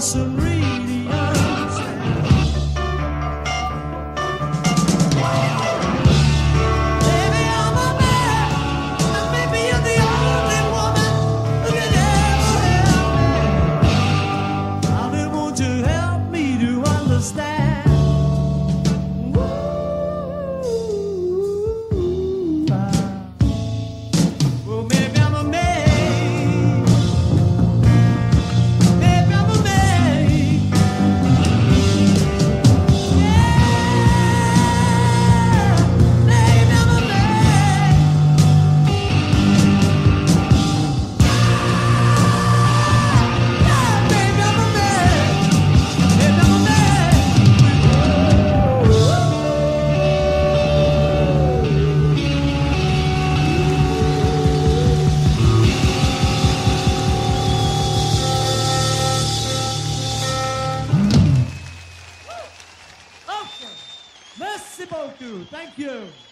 mustn't really understand. Baby, I'm a man, and maybe you're the only woman who can ever help me. Honey, won't you help me to understand? Well, maybe I'm a man. Maybe I'm a man. Yeah, maybe I'm a man. Yeah, maybe I'm a man. Maybe I'm a man. Okay. Merci beaucoup. Thank you.